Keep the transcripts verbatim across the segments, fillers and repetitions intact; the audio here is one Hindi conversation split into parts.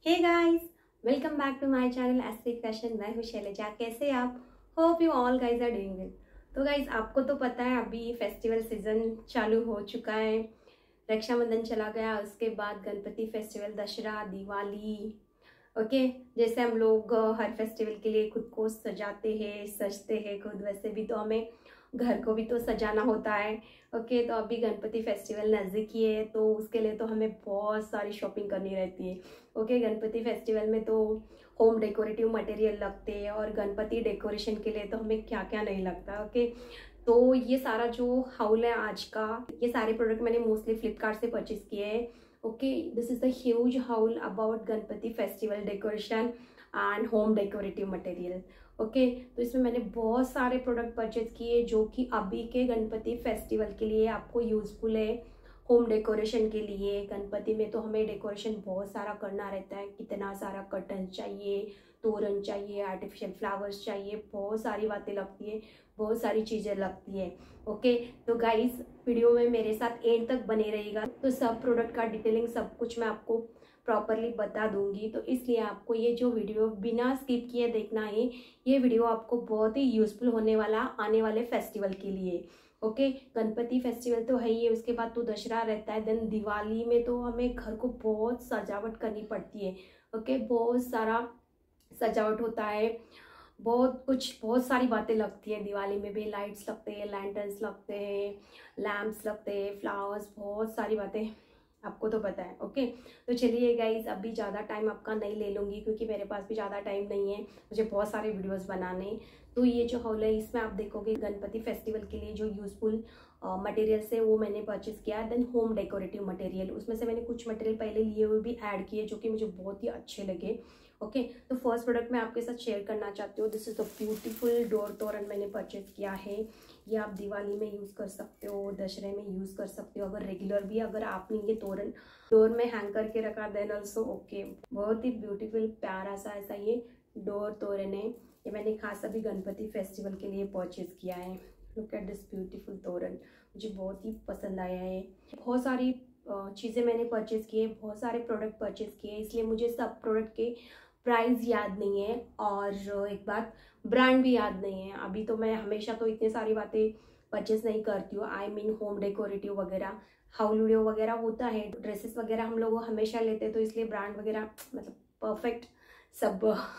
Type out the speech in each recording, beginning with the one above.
Hey guys, welcome back to my channel SP fashion. मैं हूँ शैलजा। कैसे आप? Hope you all guys are doing well. तो गाइस, आपको तो पता है अभी फेस्टिवल सीजन चालू हो चुका है। रक्षाबंधन चला गया, उसके बाद गणपति फेस्टिवल, दशहरा, दिवाली। ओके, जैसे हम लोग हर फेस्टिवल के लिए खुद को सजाते हैं, सजते हैं खुद, वैसे भी तो हमें घर को भी तो सजाना होता है। ओके, तो अभी गणपति फेस्टिवल नज़दीक ही है, तो उसके लिए तो हमें बहुत सारी शॉपिंग करनी रहती है। ओके, गणपति फेस्टिवल में तो होम डेकोरेटिव मटेरियल लगते हैं, और गणपति डेकोरेशन के लिए तो हमें क्या क्या नहीं लगता। ओके, तो ये सारा जो हाउल है आज का, ये सारे प्रोडक्ट मैंने मोस्टली फ्लिपकार्ट से परचेज किए हैं। Okay, this is the huge haul about Ganpati festival decoration and home decorative material. Okay, तो इसमें मैंने बहुत सारे प्रोडक्ट परचेज किए जो कि अभी के गणपति फेस्टिवल के लिए आपको यूजफुल है। होम डेकोरेशन के लिए, गणपति में तो हमें डेकोरेशन बहुत सारा करना रहता है, कितना सारा कर्टन चाहिए, तोरण चाहिए, आर्टिफिशियल फ्लावर्स चाहिए, बहुत सारी बातें लगती है, बहुत सारी चीज़ें लगती है। ओके, तो गाइस, वीडियो में मेरे साथ एंड तक बने रहिएगा, तो सब प्रोडक्ट का डिटेलिंग सब कुछ मैं आपको प्रॉपरली बता दूंगी। तो इसलिए आपको ये जो वीडियो बिना स्किप किए देखना है। ये वीडियो आपको बहुत ही यूजफुल होने वाला आने वाले फेस्टिवल के लिए। ओके, गणपति फेस्टिवल तो है ही है, उसके बाद तो दशहरा रहता है, देन दिवाली में तो हमें घर को बहुत सजावट करनी पड़ती है। ओके, बहुत सारा सजावट होता है, बहुत कुछ, बहुत सारी बातें लगती है। दिवाली में भी लाइट्स लगते हैं, लैंटर्न्स लगते हैं, लैम्प्स लगते हैं, फ्लावर्स, बहुत सारी बातें आपको तो पता है। ओके, तो चलिए गाइज, अभी ज़्यादा टाइम आपका नहीं ले लूँगी क्योंकि मेरे पास भी ज़्यादा टाइम नहीं है, मुझे बहुत सारे वीडियोस बनाने। तो ये जो हॉल है, इसमें आप देखोगे गणपति फेस्टिवल के लिए जो यूजफुल मटेरियल्स है वो मैंने परचेज किया है। देन होम डेकोरेटिव मटेरियल, उसमें से मैंने कुछ मटेरियल पहले लिए हुए भी ऐड किए जो कि मुझे बहुत ही अच्छे लगे। ओके, तो फर्स्ट प्रोडक्ट मैं आपके साथ शेयर करना चाहती हूँ। This is the beautiful door toran मैंने परचेज किया है। ये आप दिवाली में यूज़ कर सकते हो, दशहरे में यूज़ कर सकते हो, अगर रेगुलर भी अगर आपने ये तोरण डोर में हैंग करके रखा देन ऑल्सो ओके। बहुत ही ब्यूटीफुल प्यारा सा ऐसा ये डोर तोरण है। ये मैंने खास अभी गणपति फेस्टिवल के लिए परचेज किया है। लुक एट दिस ब्यूटीफुल तोरण, मुझे बहुत ही पसंद आया है। बहुत सारी चीज़ें मैंने परचेज की है, बहुत सारे प्रोडक्ट परचेज किए, इसलिए मुझे सब प्रोडक्ट के प्राइस याद नहीं है, और एक बात, ब्रांड भी याद नहीं है। अभी तो मैं हमेशा तो इतने सारी बातें परचेज नहीं करती हूँ। आई मीन होम डेकोरेटिव वगैरह, हाउल वीडियो वगैरह होता है, ड्रेसेस वगैरह हम लोग हमेशा लेते हैं, तो इसलिए ब्रांड वगैरह मतलब परफेक्ट सब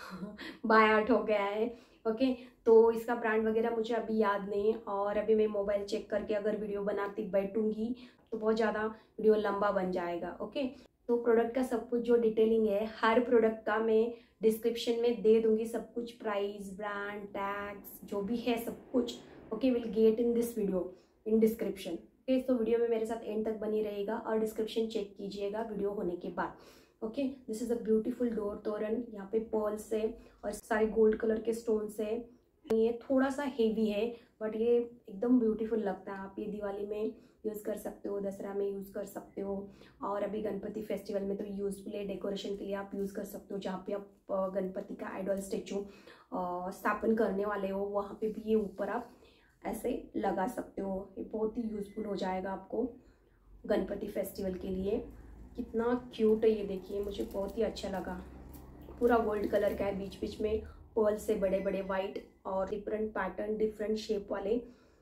बाय आउट हो गया है। ओके, तो इसका ब्रांड वगैरह मुझे अभी याद नहीं है, और अभी मैं मोबाइल चेक करके अगर वीडियो बनाती बैठूंगी तो बहुत ज़्यादा वीडियो लंबा बन जाएगा। ओके, तो प्रोडक्ट का सब कुछ जो डिटेलिंग है हर प्रोडक्ट का मैं डिस्क्रिप्शन में दे दूंगी, सब कुछ, प्राइस, ब्रांड, टैग्स, जो भी है सब कुछ। Okay, will get in this video in description. Okay, तो वीडियो में मेरे साथ एंड तक बनी रहेगा और डिस्क्रिप्शन चेक कीजिएगा वीडियो होने के बाद। Okay, this is a beautiful door toran. यहाँ पे पर्ल्स है और सारे गोल्ड कलर के स्टोन्स है। ये थोड़ा सा हेवी है बट ये एकदम ब्यूटीफुल लगता है। आप ये दिवाली में यूज़ कर सकते हो, दसरा में यूज़ कर सकते हो, और अभी गणपति फेस्टिवल में तो यूजफुल है। डेकोरेशन के लिए आप यूज़ कर सकते हो, जहाँ पे आप गणपति का आइडल स्टेचू स्थापन करने वाले हो वहाँ पे भी ये ऊपर आप ऐसे लगा सकते हो। ये बहुत ही यूजफुल हो जाएगा आपको गणपति फेस्टिवल के लिए। कितना क्यूट है ये, देखिए, मुझे बहुत ही अच्छा लगा। पूरा गोल्ड कलर का है, बीच बीच में पर्ल से बड़े बड़े वाइट और डिफरेंट पैटर्न, डिफरेंट शेप वाले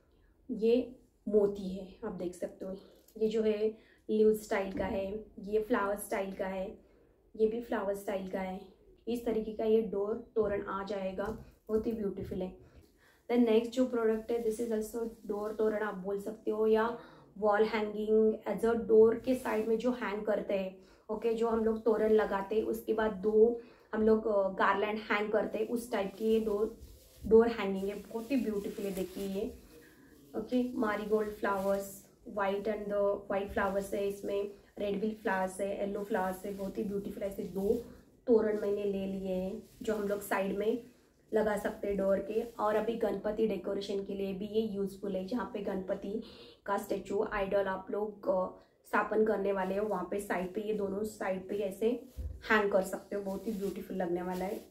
ये मोती है, आप देख सकते हो। ये जो है लीव स्टाइल का है, ये फ्लावर स्टाइल का है, ये भी फ्लावर स्टाइल का है। इस तरीके का ये डोर तोरण आ जाएगा, बहुत ही ब्यूटीफुल है। देन नेक्स्ट जो प्रोडक्ट है, this is also door toran आप बोल सकते हो, या wall hanging as a door के साइड में जो हैंग करते हैं। ओके, जो हम लोग तोरण लगाते हैं उसके बाद दो हम लोग गार्लैंड हैंग करते हैं, उस टाइप की ये डोर डोर हैंगिंग है, बहुत ही ब्यूटीफुल है। देखिए ये, okay, marigold flowers, white and the white flowers है, इसमें रेड बिल फ्लावर्स है, येलो फ्लावर्स है, बहुत ही ब्यूटीफुल। ऐसे दो तोरण मैंने ले लिए हैं जो हम लोग साइड में लगा सकते हैं डोर के। और अभी गणपति डेकोरेशन के लिए भी ये यूजफुल है, जहाँ पे गणपति का स्टेचू आइडल आप लोग स्थापन करने वाले हो, वहाँ पे साइड पे ये दोनों साइड पे ऐसे हैंग कर सकते हो, बहुत ही ब्यूटीफुल लगने वाला है।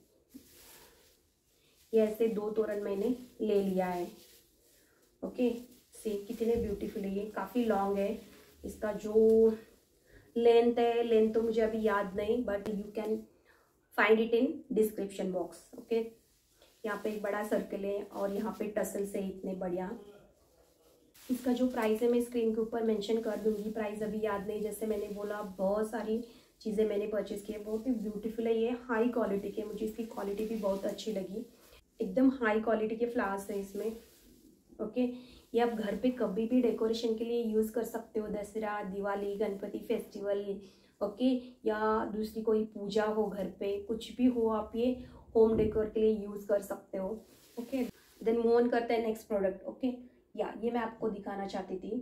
ये ऐसे दो तोरण मैंने ले लिया है। ओके, सी कितने ब्यूटीफुल है ये, काफ़ी लॉन्ग है। इसका जो लेंथ है, लेंथ तो मुझे अभी याद नहीं, but you can find it in description box. Okay, यहाँ पे एक बड़ा सर्कल है और यहाँ पे टसल से इतने बढ़िया। इसका जो प्राइस है मैं स्क्रीन के ऊपर मेंशन कर दूंगी, प्राइस अभी याद नहीं, जैसे मैंने बोला बहुत सारी चीज़ें मैंने परचेज की है। बहुत ही ब्यूटीफुल है ये, हाई क्वालिटी के, मुझे इसकी क्वालिटी भी बहुत अच्छी लगी। एकदम हाई क्वालिटी के फ्लावर्स है इसमें। ओके, ये आप घर पे कभी भी डेकोरेशन के लिए यूज़ कर सकते हो, दसरा, दिवाली, गणपति फेस्टिवल, ओके, या दूसरी कोई पूजा हो घर पे, कुछ भी हो, आप ये होम डेकोर के लिए यूज़ कर सकते हो। ओके, देन मूव ऑन करते हैं नेक्स्ट प्रोडक्ट। ओके, या ये मैं आपको दिखाना चाहती थी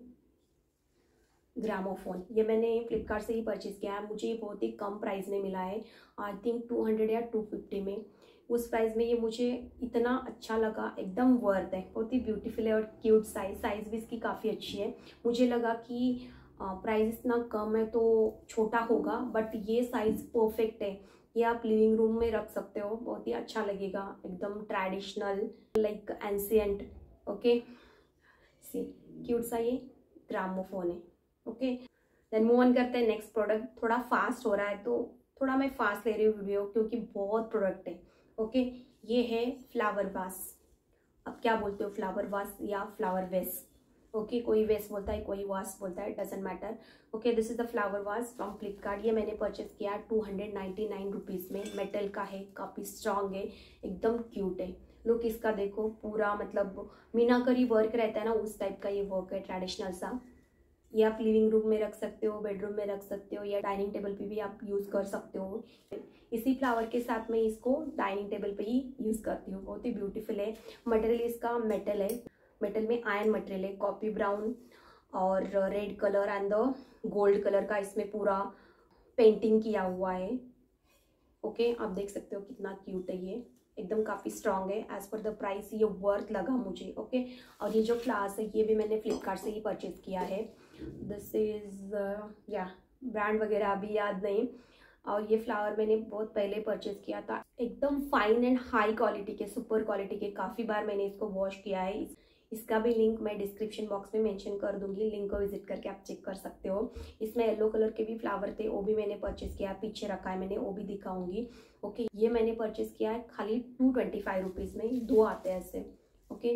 ग्रामोफोन। ये मैंने फ्लिपकार्ट से ही परचेज किया है, मुझे ये बहुत ही कम प्राइस में मिला है, आई थिंक टू हंड्रेड या टू फिफ्टी में। उस प्राइस में ये मुझे इतना अच्छा लगा, एकदम वर्थ है, बहुत ही ब्यूटीफुल है और क्यूट साइज साइज़ भी इसकी काफ़ी अच्छी है। मुझे लगा कि प्राइस इतना कम है तो छोटा होगा, बट ये साइज़ परफेक्ट है। ये आप लिविंग रूम में रख सकते हो, बहुत ही अच्छा लगेगा, एकदम traditional, like ancient. Okay, see cute सा ये ग्रामोफोन है। ओके, देन मूव ऑन करते हैं नेक्स्ट प्रोडक्ट। थोड़ा फास्ट हो रहा है तो थोड़ा मैं फास्ट ले रही हूँ वीडियो, क्योंकि बहुत प्रोडक्ट है। ओके, ये है फ्लावर वास। अब क्या बोलते हो, फ्लावर वास या फ्लावर वेस। ओके, कोई वेस बोलता है, कोई वास बोलता है, doesn't matter. Okay, this is the flower vase from Flipkart. ये मैंने परचेज किया two hundred ninety nine rupees में। मेटल का है, काफ़ी स्ट्रांग है, एकदम क्यूट है। लुक इसका देखो, पूरा मतलब मीनाकरी वर्क रहता है ना, उस टाइप का ये वर्क है, ट्रेडिशनल सा। ये आप लिविंग रूम में रख सकते हो, बेडरूम में रख सकते हो, या डाइनिंग टेबल पे भी आप यूज़ कर सकते हो। इसी फ्लावर के साथ मैं इसको डाइनिंग टेबल पे ही यूज़ करती हूँ। बहुत ही ब्यूटीफुल है। मटेरियल इसका मेटल है, मेटल में आयरन मटेरियल है, कॉफी ब्राउन और red colour and the gold colour का इसमें पूरा पेंटिंग किया हुआ है। ओके, आप देख सकते हो कितना क्यूट है ये, एकदम काफ़ी स्ट्रांग है। एज पर द प्राइस ये वर्थ लगा मुझे। ओके, और ये जो फ्लावर्स है ये भी मैंने फ्लिपकार्ट से ही परचेज किया है। दिस इज़ या ब्रांड वगैरह अभी याद नहीं, और ये फ्लावर मैंने बहुत पहले परचेज किया था। एकदम फाइन एंड हाई क्वालिटी के, सुपर क्वालिटी के, काफ़ी बार मैंने इसको वॉश किया है। इस, इसका भी लिंक मैं डिस्क्रिप्शन बॉक्स में मेंशन कर दूंगी, लिंक को विजिट करके आप चेक कर सकते हो। इसमें येलो कलर के भी फ्लावर थे, वो भी मैंने परचेज किया, पीछे रखा है मैंने, वो भी दिखाऊंगी। ओके, ये मैंने परचेज किया है खाली टू ट्वेंटी फाइव रुपीज़ में। दो आते हैं ऐसे। ओके,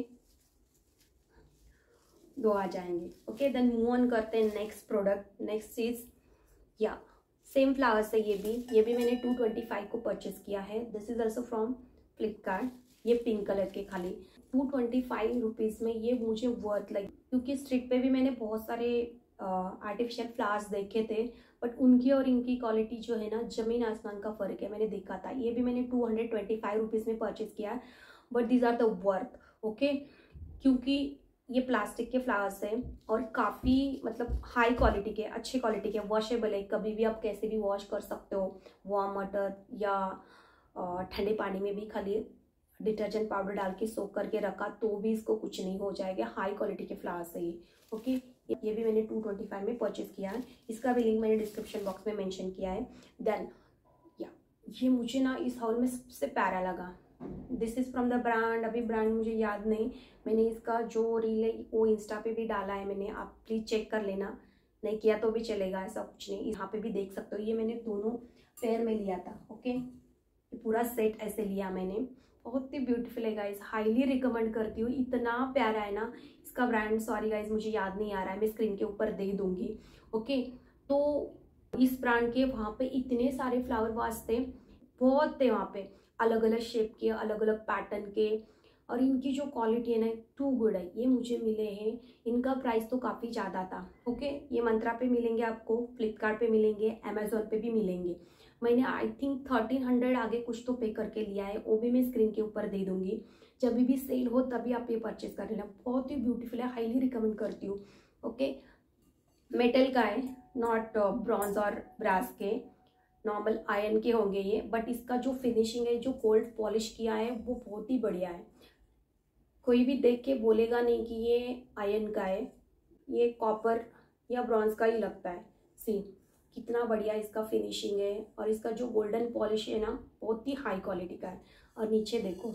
दो आ जाएंगे। ओके, देन मूव ऑन करते हैं नेक्स्ट प्रोडक्ट। नेक्स्ट चीज, या सेम फ्लावर्स है ये भी। ये भी मैंने टू ट्वेंटी फाइव को परचेज किया है। This is also from Flipkart. ये पिंक कलर के खाली टू ट्वेंटी फाइव रुपीज़ में ये मुझे वर्थ लगी, क्योंकि स्ट्रीट पे भी मैंने बहुत सारे आर्टिफिशियल फ्लावर्स देखे थे, बट उनकी और इनकी क्वालिटी जो है ना, जमीन आसमान का फ़र्क है, मैंने देखा था। ये भी मैंने two hundred twenty five rupees में परचेज किया है, but these are the worth. Okay, क्योंकि ये प्लास्टिक के फ्लावर्स हैं और काफ़ी मतलब हाई क्वालिटी के, अच्छे क्वालिटी के, वॉशेबल है, कभी भी आप कैसे भी वॉश कर सकते हो, वार्म वाटर या ठंडे पानी में भी, खाली डिटर्जेंट पाउडर डाल के सोक करके रखा तो भी इसको कुछ नहीं हो जाएगा। हाई क्वालिटी के फ्लावर्स है ये। ओके, ये भी मैंने टू ट्वेंटी फाइव में परचेज किया है, इसका भी लिंक मैंने डिस्क्रिप्शन बॉक्स में मेंशन किया है। देन या ये मुझे ना इस हाउल में सबसे प्यारा लगा। This is from the brand, अभी ब्रांड मुझे याद नहीं, मैंने इसका जो रील है वो इंस्टा पे भी डाला है मैंने, आप प्लीज़ चेक कर लेना, नहीं किया तो भी चलेगा, ऐसा कुछ नहीं। यहाँ पे भी देख सकते हो, ये मैंने दोनों पेयर में लिया था। ओके, ये पूरा सेट ऐसे लिया मैंने, बहुत ही ब्यूटीफुल है गाइज, हाईली रिकमेंड करती हूँ, इतना प्यारा है ना। इसका ब्रांड सॉरी गाइज मुझे याद नहीं आ रहा है, मैं स्क्रीन के ऊपर दे दूँगी। ओके, तो इस ब्रांड के वहाँ पे इतने सारे फ्लावर वास थे, बहुत थे वहाँ पे, अलग अलग शेप के, अलग अलग पैटर्न के, और इनकी जो क्वालिटी है ना टू गुड है। ये मुझे मिले हैं, इनका प्राइस तो काफ़ी ज़्यादा था। ओके, ये मंत्रा पे मिलेंगे आपको, फ्लिपकार्ट पे मिलेंगे, अमेजोन पे भी मिलेंगे। मैंने आई थिंक थर्टीन हंड्रेड आगे कुछ तो पे करके लिया है, वो भी मैं स्क्रीन के ऊपर दे दूंगी। जब भी सेल हो तभी आप ये परचेज कर लेना, बहुत ही ब्यूटीफुल है, हाईली रिकमेंड करती हूँ। ओके, मेटल का है, नॉट ब्रॉन्ज और ब्रास के, नॉर्मल आयरन के होंगे ये, बट इसका जो फिनिशिंग है, जो गोल्ड पॉलिश किया है वो बहुत ही बढ़िया है। कोई भी देख के बोलेगा नहीं कि ये आयरन का है, ये कॉपर या ब्रॉन्ज का ही लगता है। सी कितना बढ़िया इसका फिनिशिंग है, और इसका जो गोल्डन पॉलिश है ना बहुत ही हाई क्वालिटी का है। और नीचे देखो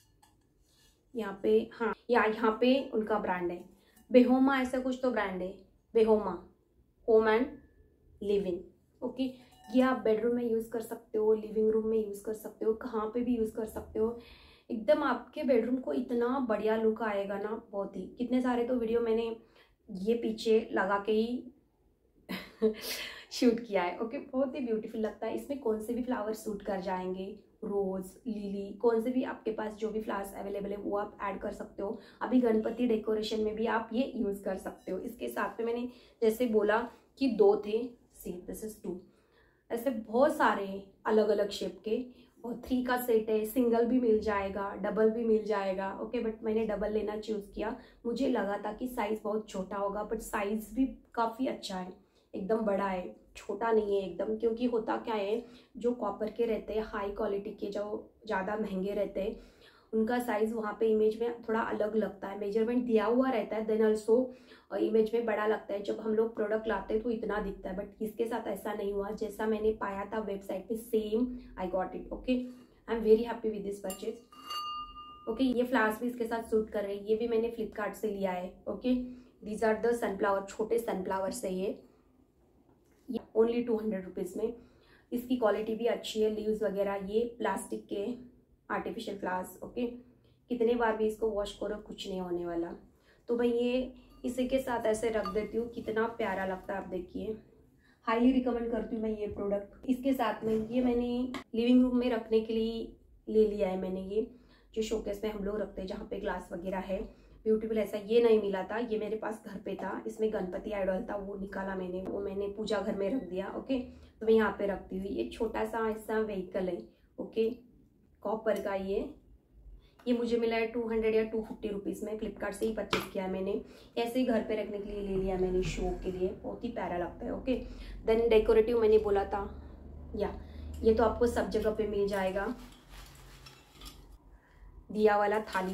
यहाँ पे, हाँ या यहाँ पे उनका ब्रांड है बेहोमा, ऐसा कुछ तो ब्रांड है, बेहोमा होम एंड लिविंग। ओके, ये आप बेडरूम में यूज़ कर सकते हो, लिविंग रूम में यूज़ कर सकते हो, कहाँ पे भी यूज़ कर सकते हो। एकदम आपके बेडरूम को इतना बढ़िया लुक आएगा ना, बहुत ही। कितने सारे तो वीडियो मैंने ये पीछे लगा के ही शूट किया है। ओके, बहुत ही ब्यूटीफुल लगता है। इसमें कौन से भी फ्लावर सूट कर जाएंगे, रोज, लिली, कौन से भी आपके पास जो भी फ्लावर्स अवेलेबल है वो आप ऐड कर सकते हो। अभी गणपति डेकोरेशन में भी आप ये यूज़ कर सकते हो। इसके साथ में मैंने जैसे बोला कि दो थे, सी दिस इज टू, ऐसे बहुत सारे अलग अलग शेप के, और थ्री का सेट है, सिंगल भी मिल जाएगा, डबल भी मिल जाएगा। ओके, बट मैंने डबल लेना चूज़ किया। मुझे लगा था कि साइज़ बहुत छोटा होगा, बट साइज़ भी काफ़ी अच्छा है, एकदम बड़ा है, छोटा नहीं है एकदम। क्योंकि होता क्या है, जो कॉपर के रहते हैं, हाई क्वालिटी के, जो ज़्यादा महंगे रहते हैं, उनका साइज़ वहाँ पे इमेज में थोड़ा अलग लगता है। मेजरमेंट दिया हुआ रहता है, देन ऑल्सो इमेज में बड़ा लगता है। जब हम लोग प्रोडक्ट लाते हैं तो इतना दिखता है, बट इसके साथ ऐसा नहीं हुआ। जैसा मैंने पाया था वेबसाइट पे, same I got it. Okay, I am very happy with this purchase. Okay, ये फ्लावर्स भी इसके साथ सूट कर रहे हैं। ये भी मैंने फ्लिपकार्ट से लिया है। Okay, these are the sunflower, छोटे सनफ्लावर्स है ये ओनली टू हंड्रेड रुपीज़ में। इसकी क्वालिटी भी अच्छी है। लीव्स वगैरह ये प्लास्टिक के आर्टिफिशियल फ्लावर्स। ओके, कितने बार भी इसको वॉश करो कुछ नहीं होने वाला। तो मैं ये इसी के साथ ऐसे रख देती हूँ, कितना प्यारा लगता है। आप देखिए, हाईली रिकमेंड करती हूँ मैं ये प्रोडक्ट। इसके साथ में ये मैंने लिविंग रूम में रखने के लिए ले लिया है मैंने, ये जो शोकेस में हम लोग रखते हैं जहाँ पे ग्लास वगैरह है। ब्यूटीफुल, ऐसा ये नहीं मिला था, ये मेरे पास घर पे था। इसमें गणपति आइडल था, वो निकाला मैंने, वो मैंने पूजा घर में रख दिया। ओके, तो मैं यहाँ पे रखती हूँ। ये छोटा सा ऐसा व्हीकल है। ओके, कॉपर का ये ये मुझे मिला है टू हंड्रेड या टू फिफ्टी रुपीज़ में। फ्लिपकार्ट से ही परचेज किया है मैंने। ऐसे ही घर पे रखने के लिए ले लिया मैंने, शो के लिए, बहुत ही प्यारा लगता है। ओके, देन डेकोरेटिव मैंने बोला था, या ये तो आपको सब जगह पे मिल जाएगा, दिया वाला थाली।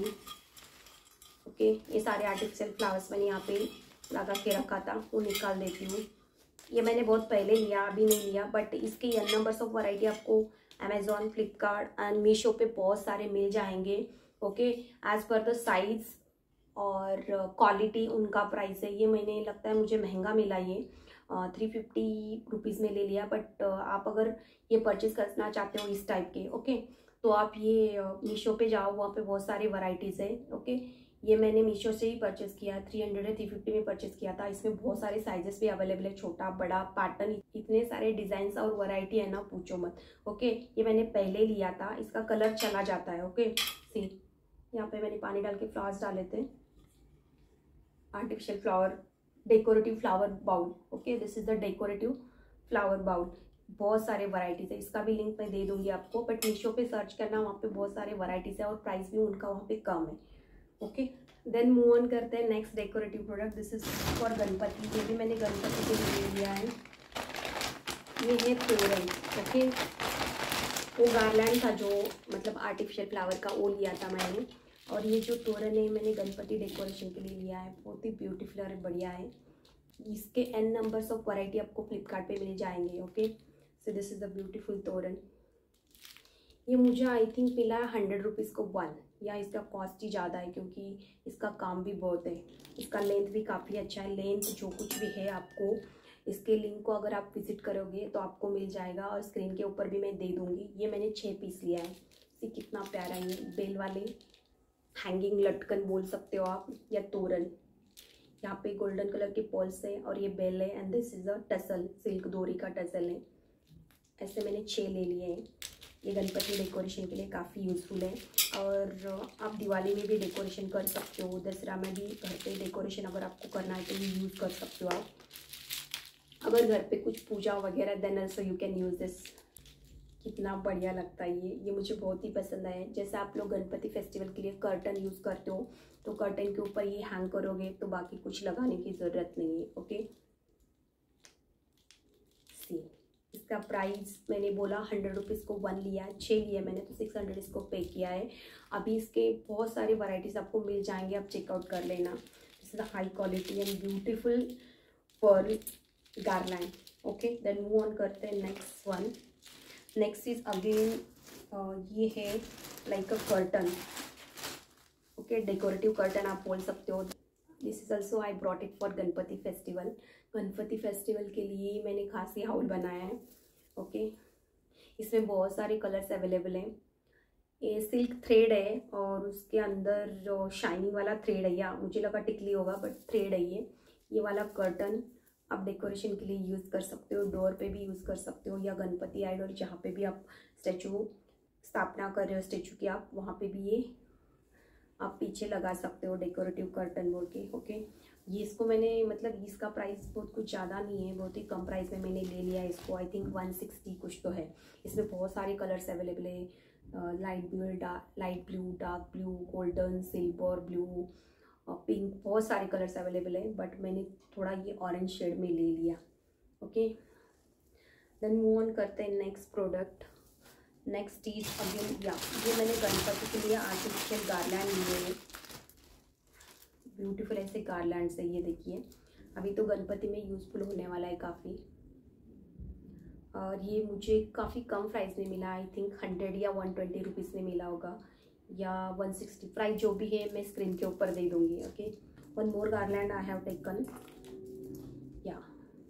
ओके, ये सारे आर्टिफिशियल फ्लावर्स मैंने यहाँ पे लगा के रखा था, वो निकाल देती हूँ। ये मैंने बहुत पहले लिया, अभी नहीं लिया, बट इसके एन नंबर्स ऑफ वैरायटी आपको अमेजोन, फ्लिपकार्ट एंड मीशो पे बहुत सारे मिल जाएंगे। Okay, as per the size और क्वालिटी उनका प्राइस है। ये मैंने लगता है मुझे महंगा मिला, ये थ्री फिफ्टी रुपीज़ में ले लिया। बट uh, आप अगर ये परचेज करना चाहते हो इस टाइप के, ओके, तो आप ये मीशो पे जाओ, वहाँ पे बहुत सारी वैरायटीज़ है। ओके, ये मैंने मीशो से ही परचेस किया, थ्री हंड्रेड या थ्री फिफ्टी में परचेस किया था। इसमें बहुत सारे साइजेस भी अवेलेबल है, छोटा बड़ा पैटर्न, इतने सारे डिजाइन और वैरायटी है ना, पूछो मत। ओके, ये मैंने पहले लिया था, इसका कलर चला जाता है। ओके, सी यहाँ पे मैंने पानी डाल के फ्लावर्स डाले थे, artificial flower, decorative flower bowl. Okay, this is the decorative flower bowl. बहुत सारे वैरायटीज़ है, इसका भी लिंक मैं दे दूंगी आपको, बट मीशो पे सर्च करना, वहाँ पे बहुत सारे वैरायटीज़ है और प्राइस भी उनका वहाँ पे कम है। ओके, देन मूव ऑन करते हैं next decorative product. This is for Ganpati. ये भी मैंने गणपति के लिए ले लिया है। ये है तोरण। ओके, वो गार्लैंड था जो मतलब आर्टिफिशियल फ्लावर का, वो लिया था मैंने। और ये जो तोरण है मैंने गणपति डेकोरेशन के लिए लिया है, बहुत ही ब्यूटीफुल और बढ़िया है। इसके एन नंबर्स ऑफ वैरायटी आपको फ्लिपकार्ट पे मिल जाएंगे। Okay, so this is the beautiful toran. ये मुझे आई थिंक मिला है हंड्रेड रुपीज़ को वन, या इसका कॉस्ट ही ज़्यादा है क्योंकि इसका काम भी बहुत है। इसका लेंथ भी काफ़ी अच्छा है। लेंथ जो कुछ भी है, आपको इसके लिंक को अगर आप विजिट करोगे तो आपको मिल जाएगा, और स्क्रीन के ऊपर भी मैं दे दूँगी। ये मैंने छः पीस लिया है। इसे कितना प्यारा है, ये बेल वाले हैंगिंग लटकन बोल सकते हो आप, या तोरण। यहाँ पे गोल्डन कलर के पॉल्स है और ये बेल है, and this is a tassel, silk डोरी का टसल है। ऐसे मैंने छः ले लिए हैं। ये गणपति डेकोरेशन के लिए काफ़ी यूज़फुल है, और आप दिवाली में भी डेकोरेशन कर सकते हो, दसरा में भी घर पे डेकोरेशन अगर आपको करना है तो ये यूज़ कर सकते हो आप। अगर घर पे कुछ पूजा वगैरह, then also you can use this. कितना बढ़िया लगता है ये ये मुझे बहुत ही पसंद आया। जैसे आप लोग गणपति फेस्टिवल के लिए कर्टन यूज़ करते हो, तो कर्टन के ऊपर ये हैंग करोगे तो बाकी कुछ लगाने की ज़रूरत नहीं है। ओके, सी इसका प्राइस मैंने बोला हंड्रेड रुपीज़ को वन लिया है, छः लिया मैंने, तो सिक्स हंड्रेड इसको पे किया है। अभी इसके बहुत सारे वैरायटीज़ आपको मिल जाएंगे, आप चेकआउट कर लेना। This is the high quality and beautiful pearl garland. Okay, then move on करते हैं next one. Next is again ये है like a curtain. Okay, decorative curtain आप बोल सकते हो। This is also I brought it for Ganpati festival. Ganpati festival के लिए मैंने खास ये हाउल बनाया है। ओके, इसमें बहुत सारे कलर्स अवेलेबल हैं। ये सिल्क थ्रेड है और उसके अंदर जो शाइनिंग वाला थ्रेड है, या मुझे लगा टिकली होगा बट थ्रेड है ये ये वाला कर्टन आप डेकोरेशन के लिए यूज़ कर सकते हो, डोर पे भी यूज़ कर सकते हो, या गणपति आइडल जहाँ पे भी आप स्टैचू स्थापना कर रहे हो स्टैचू की, आप वहाँ पे भी ये आप पीछे लगा सकते हो डेकोरेटिव कर्टन बोल के। ओके, ये इसको मैंने मतलब इसका प्राइस बहुत कुछ ज़्यादा नहीं है, बहुत ही कम प्राइस में मैंने ले लिया है इसको। आई थिंक वन सिक्सटी कुछ तो है। इसमें बहुत सारे कलर्स अवेलेबल है, light blue, dark light blue, dark blue, golden, silver blue, pink, बहुत सारे कलर्स अवेलेबल है, बट मैंने थोड़ा ये ऑरेंज शेड में ले लिया। ओके, देन मूव ऑन करते हैं नेक्स्ट प्रोडक्ट। नेक्स्ट चीज़ अगेन, या ये मैंने गणपति के लिए आर्टिफिशियल गार्लैंड लिए हैं, ब्यूटीफुल ऐसे गार्लैंड्स है ये देखिए। अभी तो गणपति में यूज़फुल होने वाला है काफ़ी, और ये मुझे काफ़ी कम प्राइस में मिला। आई थिंक हंड्रेड या वन ट्वेंटी रुपीज़ में मिला होगा, या वन सिक्सटी, प्राइस जो भी है मैं स्क्रीन के ऊपर दे दूँगी। Okay, one more garland I have taken, या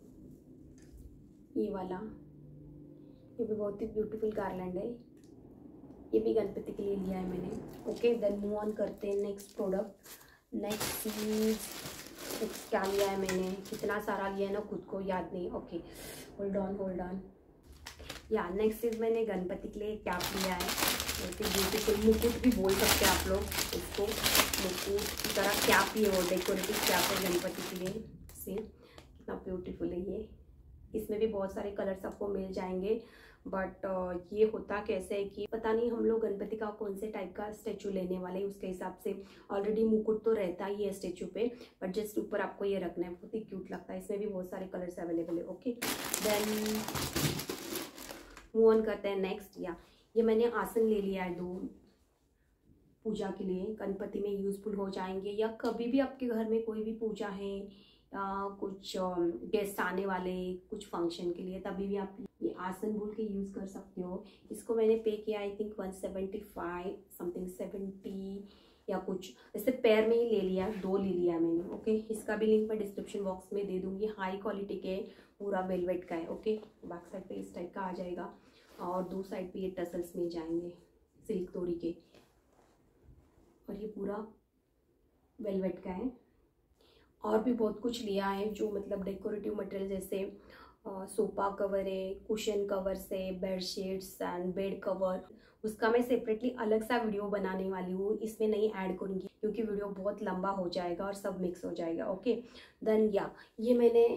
ये वाला, ये भी बहुत ही ब्यूटीफुल गार्लैंड है, ये भी गणपति के लिए लिया है मैंने। ओके, देन मूव ऑन करते हैं नेक्स्ट प्रोडक्ट। नेक्स्ट चीज़ नेक्स्ट क्या लिया है मैंने, कितना सारा लिया है ना खुद को याद नहीं। Okay, hold on hold on या नेक्स्ट चीज़ मैंने गणपति के लिए कैप लिया है, जैसे ब्यूटीफुल मुकुट भी बोल सकते हैं आप लोग इसको, मुकुट की तरह कैप ही है, वो डेकोरेटिव कैप है गणपति के लिए। से कितना ब्यूटीफुल है ये। इसमें भी बहुत सारे कलर्स आपको मिल जाएंगे, बट ये होता कैसे है कि पता नहीं हम लोग गणपति का कौन से टाइप का स्टैचू लेने वाले हैं, उसके हिसाब से ऑलरेडी मुकुट तो रहता ही है स्टैचू पे, बट जस्ट ऊपर आपको ये रखना है, बहुत ही क्यूट लगता है। इसमें भी बहुत सारे कलर्स अवेलेबल है। ओके, देन मूव ऑन करते हैं नेक्स्ट। या ये मैंने आसन ले लिया है दो, पूजा के लिए गणपति में यूजफुल हो जाएंगे, या कभी भी आपके घर में कोई भी पूजा है या कुछ गेस्ट आने वाले कुछ फंक्शन के लिए, तभी भी आप ये आसन बोल के यूज़ कर सकते हो। इसको मैंने पे किया I think one seventy five something, seventy या कुछ ऐसे पैर में ही ले लिया, दो ले लिया मैंने। ओके, इसका भी लिंक मैं डिस्क्रिप्शन बॉक्स में दे दूंगी। हाई क्वालिटी के पूरा वेलवेट का है। ओके, बैक साइड पे इस टाइप का आ जाएगा, और दो साइड पे ये टसल्स में जाएंगे सिल्क तोरी के, और ये पूरा वेलवेट का है। और भी बहुत कुछ लिया है जो मतलब डेकोरेटिव मटेरियल, जैसे सोफा कवर है, कुशन कवर्स है, बेडशीट्स एंड बेड कवर। उसका मैं सेपरेटली अलग सा वीडियो बनाने वाली हूँ, इसमें नहीं ऐड करूँगी क्योंकि वीडियो बहुत लंबा हो जाएगा और सब मिक्स हो जाएगा। ओके, देन या ये मैंने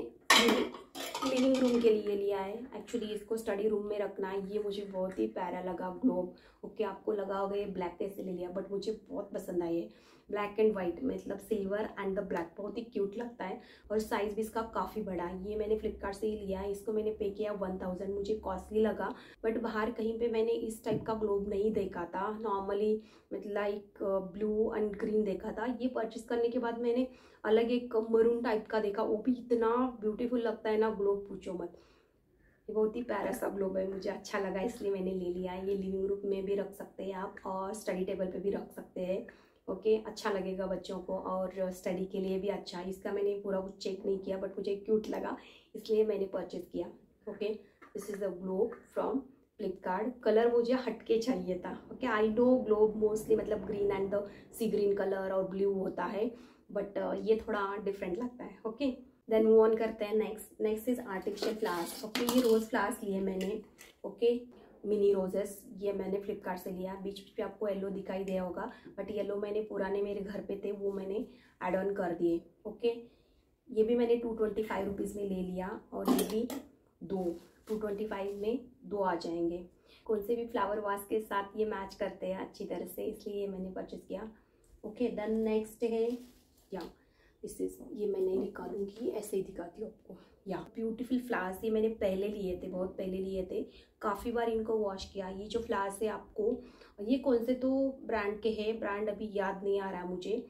लिविंग रूम के लिए लिया है, एक्चुअली इसको स्टडी रूम में रखना है। ये मुझे बहुत ही प्यारा लगा ग्लोब। ओके, आपको लगा होगा ये ब्लैक कैसे ले लिया, बट मुझे बहुत पसंद आई है, ब्लैक एंड वाइट मतलब सिल्वर एंड द ब्लैक, बहुत ही क्यूट लगता है, और साइज भी इसका काफ़ी बड़ा है। ये मैंने फ्लिपकार्ट से ही लिया है, इसको मैंने पे किया वन थाउजेंड, मुझे कॉस्टली लगा, बट बाहर कहीं पे मैंने इस टाइप का ग्लोब नहीं देखा था। नॉर्मली मतलब लाइक ब्लू एंड ग्रीन देखा था। ये परचेस करने के बाद मैंने अलग एक मरून टाइप का देखा, वो भी इतना ब्यूटीफुल लगता है ना ग्लोब, पूछो मत। ये बहुत ही प्यारा सा ग्लोब है, मुझे अच्छा लगा इसलिए मैंने ले लिया। ये लिविंग रूम में भी रख सकते हैं आप, और स्टडी टेबल पे भी रख सकते हैं। ओके, अच्छा लगेगा बच्चों को, और स्टडी के लिए भी अच्छा है। इसका मैंने पूरा कुछ चेक नहीं किया, बट मुझे क्यूट लगा इसलिए मैंने परचेज किया। Okay, this is the globe from Flipkart. Colour मुझे हटके चाहिए था। Okay, I know globe mostly मतलब green and the sea green colour और ब्लू होता है, बट uh, ये थोड़ा डिफरेंट लगता है। ओके, देन मूव ऑन करते हैं next. Next is artificial flowers. Okay, ये रोज फ्लावर्स लिए मैंने। ओके, मिनी रोजेस, ये मैंने फ्लिपकार्ट से लिया। बीच बीच पे आपको येलो दिखाई दिया होगा, बट येलो मैंने पुराने मेरे घर पे थे, वो मैंने ऐड ऑन कर दिए। ओके, ये भी मैंने टू ट्वेंटी फाइव रुपीज़ में ले लिया, और ये भी दो टू ट्वेंटी फाइव में दो आ जाएंगे। कौन से भी फ्लावर वास के साथ ये मैच करते हैं अच्छी तरह से, इसलिए ये मैंने परचेज किया। ओके, देन नेक्स्ट है या दिस इज, ये मैंने निकालूंगी, ऐसे ही दिखाती हूँ आपको। या ब्यूटीफुल फ्लावर्स, ये मैंने पहले लिए थे, बहुत पहले लिए थे, काफ़ी बार इनको वॉश किया। ये जो फ्लावर्स है आपको, ये कौन से तो ब्रांड के हैं, ब्रांड अभी याद नहीं आ रहा है मुझे,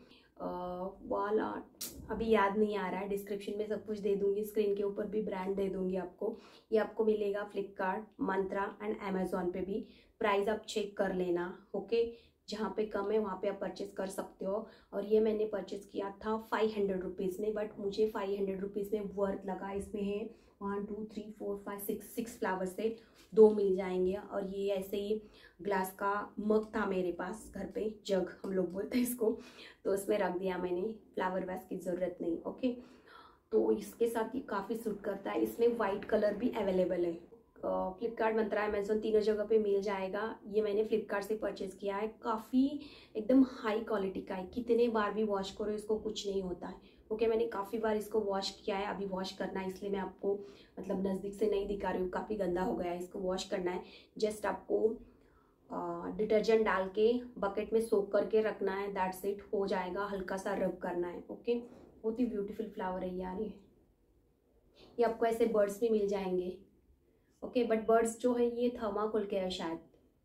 वाला अभी याद नहीं आ रहा है। डिस्क्रिप्शन में सब कुछ दे दूंगी, स्क्रीन के ऊपर भी ब्रांड दे दूंगी आपको। ये आपको मिलेगा फ्लिपकार्ट, मंत्रा एंड अमेजोन पे भी। प्राइस आप चेक कर लेना। ओके, जहाँ पे कम है वहाँ पे आप परचेज कर सकते हो। और ये मैंने परचेज किया था फाइव हंड्रेड रुपीज़ में, बट मुझे फाइव हंड्रेड रुपीज़ में वर्थ लगा। इसमें है one two three four five six six flower से दो मिल जाएंगे। और ये ऐसे ही ग्लास का मग था मेरे पास घर पे, जग हम लोग बोलते हैं इसको, तो उसमें रख दिया मैंने, फ्लावर वास की ज़रूरत नहीं। ओके, तो इसके साथ ये काफ़ी सूट करता है। इसमें वाइट कलर भी अवेलेबल है। फ्लिपकार्ट, मंत्रा, अमेजोन तीनों जगह पे मिल जाएगा। ये मैंने फ्लिपकार्ट से परचेज़ किया है। काफ़ी एकदम हाई क्वालिटी का है, कितने बार भी वॉश करो इसको कुछ नहीं होता है। ओके, मैंने काफ़ी बार इसको वॉश किया है, अभी वॉश करना है, इसलिए मैं आपको मतलब नज़दीक से नहीं दिखा रही हूँ, काफ़ी गंदा हो गया है, इसको वॉश करना है। जस्ट आपको डिटर्जेंट डाल के बकेट में सोक करके रखना है, दैट्स इट, हो जाएगा। हल्का सा रब करना है। ओके, बहुत ही ब्यूटीफुल फ्लावर है यार ये ये आपको ऐसे बर्ड्स भी मिल जाएंगे। ओके, बट बर्ड्स जो है ये थर्माकोल के है शायद।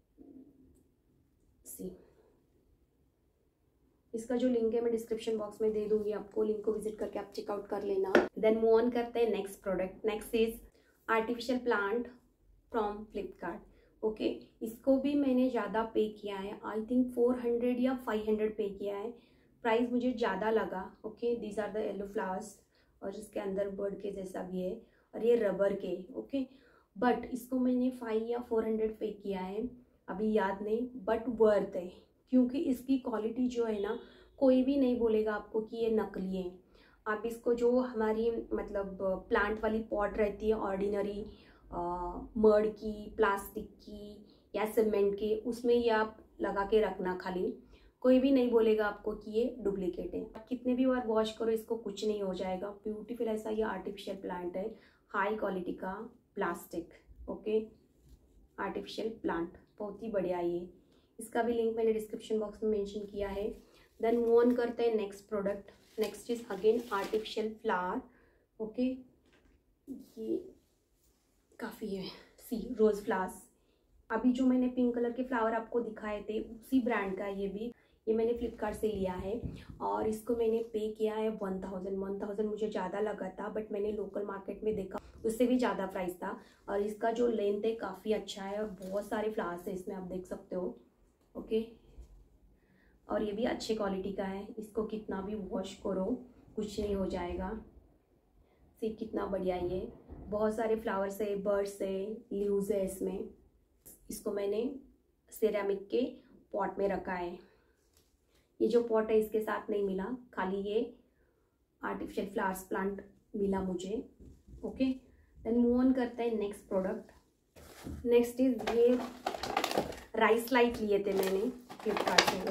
सी, इसका जो लिंक है मैं डिस्क्रिप्शन बॉक्स में दे दूंगी आपको, लिंक को विजिट करके आप चेकआउट कर लेना। देन मूव ऑन करते हैं next product. Next is artificial plant from Flipkart. Okay, इसको भी मैंने ज़्यादा पे किया है, आई थिंक फोर हंड्रेड या फाइव हंड्रेड पे किया है। प्राइस मुझे ज़्यादा लगा। Okay, these are the yellow flowers, और इसके अंदर बर्ड के जैसा भी है, और ये रबर के। ओके, बट इसको मैंने फाइव या फोर हंड्रेड पे किया है, अभी याद नहीं, बट वर्थ है, क्योंकि इसकी क्वालिटी जो है ना, कोई भी नहीं बोलेगा आपको कि ये नकली है। आप इसको जो हमारी मतलब प्लांट वाली पॉट रहती है ऑर्डिनरी मड की, प्लास्टिक की या सीमेंट के, उसमें ये आप लगा के रखना खाली, कोई भी नहीं बोलेगा आपको कि ये डुप्लीकेट है। आप कितने भी बार वॉश करो इसको कुछ नहीं हो जाएगा। ब्यूटीफुल ऐसा ये आर्टिफिशियल प्लांट है, हाई क्वालिटी का प्लास्टिक। ओके, आर्टिफिशियल प्लांट बहुत ही बढ़िया ये, इसका भी लिंक मैंने डिस्क्रिप्शन बॉक्स में मेंशन किया है। देन मूव ऑन करते हैं next product. Next is again artificial flower. Okay, ये काफ़ी है, सी रोज फ्लावर्स। अभी जो मैंने पिंक कलर के फ्लावर आपको दिखाए थे उसी ब्रांड का ये भी, ये मैंने फ्लिपकार्ट से लिया है, और इसको मैंने पे किया है वन थाउजेंड वन थाउजेंड मुझे ज़्यादा लगा था, बट मैंने लोकल मार्केट में देखा उससे भी ज़्यादा प्राइस था। और इसका जो लेंथ है काफ़ी अच्छा है, और बहुत सारे फ्लावर्स है इसमें, आप देख सकते हो। ओके, और ये भी अच्छे क्वालिटी का है, इसको कितना भी वॉश करो कुछ नहीं हो जाएगा। सी कितना बढ़िया ये, बहुत सारे फ्लावर्स है, बर्ड्स है, लीव्स है इसमें। इसको मैंने सिरेमिक के पॉट में रखा है। ये जो पॉट है इसके साथ नहीं मिला, खाली ये आर्टिफिशियल फ्लावर्स प्लांट मिला मुझे। ओके, देन मूव ऑन करते हैं नेक्स्ट प्रोडक्ट। नेक्स्ट इज ये राइस लाइट लिए थे मैंने फ्लिपकार्ट से।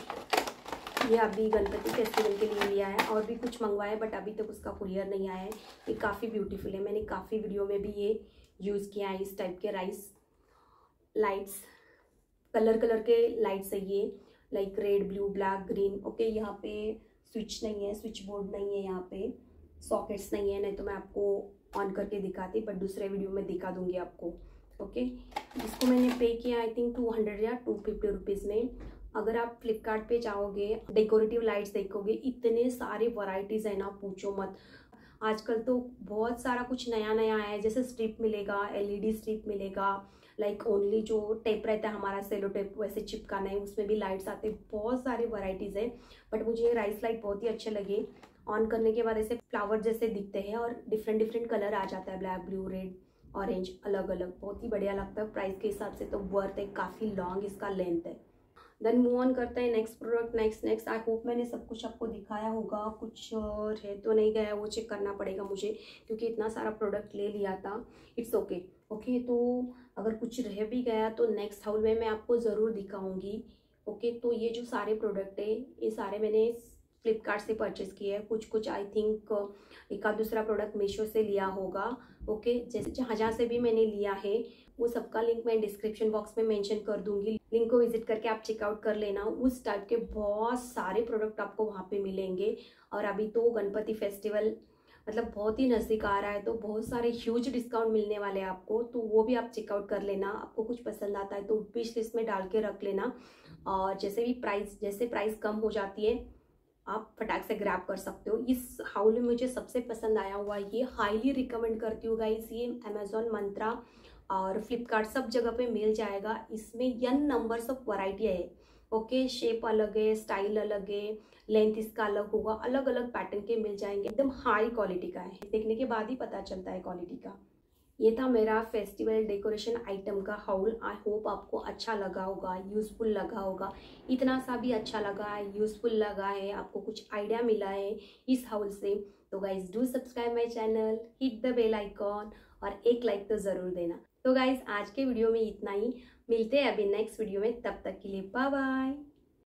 ओके, ये अभी गणपति फेस्टिवल के लिए लिया है, और भी कुछ मंगवाया है बट अभी तक उसका कुरियर नहीं आया है। ये काफ़ी ब्यूटीफुल है, मैंने काफ़ी वीडियो में भी ये यूज़ किया है। इस टाइप के राइस लाइट्स, कलर कलर के लाइट्स है ये, like red, blue, black, green. Okay, यहाँ पे स्विच नहीं है, स्विच बोर्ड नहीं है, यहाँ पे सॉकेट्स नहीं है, नहीं तो मैं आपको ऑन करके दिखाती, बट दूसरे वीडियो में दिखा दूंगी आपको। ओके, इसको मैंने पे किया आई थिंक टू हंड्रेड या टू फिफ्टी रुपीज़ में। अगर आप फ्लिपकार्ट पे जाओगे, डेकोरेटिव लाइट्स देखोगे, इतने सारे वैरायटीज़ है ना, पूछो मत। आजकल तो बहुत सारा कुछ नया नया आया है, जैसे स्ट्रिप मिलेगा, एलईडी स्ट्रिप मिलेगा, लाइक ओनली जो टेप रहता है हमारा सेलो टेप वैसे चिपकाना है, उसमें भी लाइट्स आते हैं, बहुत सारे वैरायटीज़ है। बट मुझे राइस लाइट बहुत ही अच्छे लगे, ऑन करने के बाद ऐसे फ्लावर जैसे दिखते हैं, और डिफरेंट डिफरेंट कलर आ जाता है, ब्लैक, ब्लू, रेड, ऑरेंज, अलग अलग, बहुत ही बढ़िया लगता है। प्राइस के हिसाब से तो वर्थ है, काफ़ी लॉन्ग इसका लेंथ है। देन मूव ऑन करते हैं next product. Next next I hope मैंने सब कुछ आपको दिखाया होगा, कुछ रह तो नहीं गया, वो चेक करना पड़ेगा मुझे, क्योंकि इतना सारा प्रोडक्ट ले लिया था। It's okay. ओके, तो अगर कुछ रह भी गया तो नेक्स्ट हाउल में मैं आपको ज़रूर दिखाऊंगी। ओके, तो ये जो सारे प्रोडक्ट है ये सारे मैंने फ्लिपकार्ट से परचेज़ किए हैं। कुछ कुछ आई थिंक एक आध दूसरा प्रोडक्ट मीशो से लिया होगा। ओके, जैसे जहाँ जहाँ से भी मैंने लिया है वो सबका लिंक मैं डिस्क्रिप्शन बॉक्स में मेंशन कर दूंगी, लिंक को विजिट करके आप चेकआउट कर लेना। उस टाइप के बहुत सारे प्रोडक्ट आपको वहाँ पे मिलेंगे। और अभी तो गणपति फेस्टिवल मतलब बहुत ही नज़दीक आ रहा है, तो बहुत सारे ह्यूज डिस्काउंट मिलने वाले हैं आपको, तो वो भी आप चेकआउट कर लेना। आपको कुछ पसंद आता है तो विश लिस्ट में डाल के रख लेना, और जैसे भी प्राइस जैसे प्राइस कम हो जाती है आप फटाक से ग्रैब कर सकते हो। इस हाउल में मुझे सबसे पसंद आया हुआ ये, हाईली रिकमेंड करती हूँ गाइस। ये अमेजोन, मंत्रा और फ्लिपकार्ट सब जगह पे मिल जाएगा। इसमें यन नंबर्स ऑफ वैरायटी है। ओके, शेप अलग है, स्टाइल अलग है, लेंथ इसका अलग होगा, अलग अलग पैटर्न के मिल जाएंगे। एकदम हाई क्वालिटी का है, देखने के बाद ही पता चलता है क्वालिटी का। ये था मेरा फेस्टिवल डेकोरेशन आइटम का हाउल। आई होप आपको अच्छा लगा होगा, यूज़फुल लगा होगा। इतना सा भी अच्छा लगा है, यूज़फुल लगा है, आपको कुछ आइडिया मिला है इस हाउल से, तो guys do subscribe my channel, hit the bell icon और एक लाइक तो ज़रूर देना। तो गाइज आज के वीडियो में इतना ही, मिलते हैं अभी नेक्स्ट वीडियो में, तब तक के लिए बाय बाय।